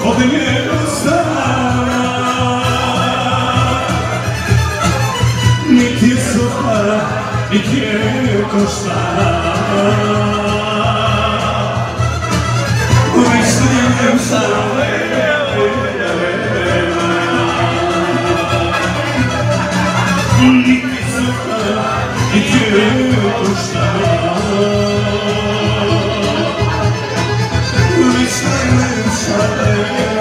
od njega stara. Niti je suha, niti je koštara. Mislim sale, niti suha, niti je koštara. Mislim sale,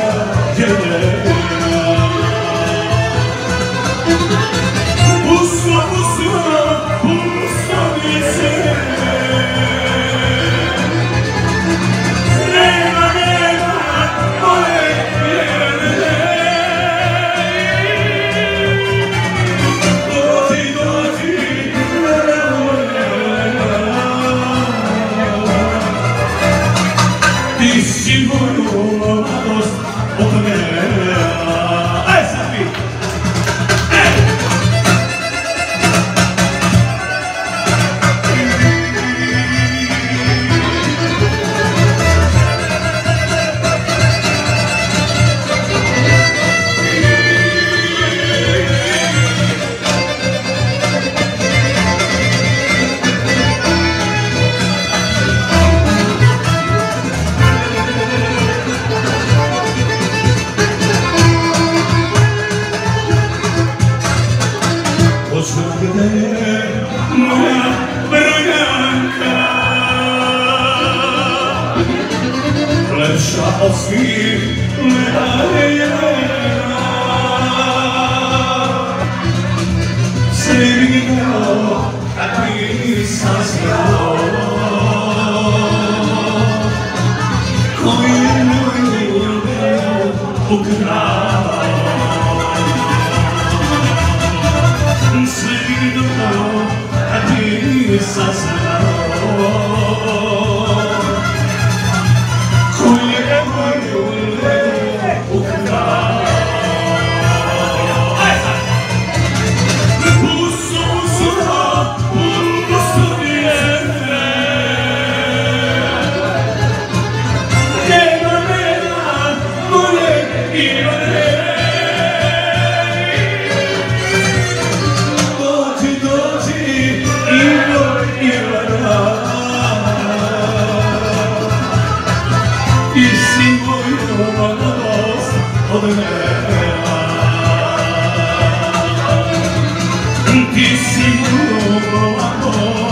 ti si moju mladost odnela. Aj sad vi! Moja Brnjanka, lepša od svih medalja. Sve mi bilo, tak nisam znao, koji je moj ljubav ukrao. Sve mi bilo, tak nisam znao, koji je moj ljubav ukrao. Ti si moju mladost odnela. Ti si moju mladost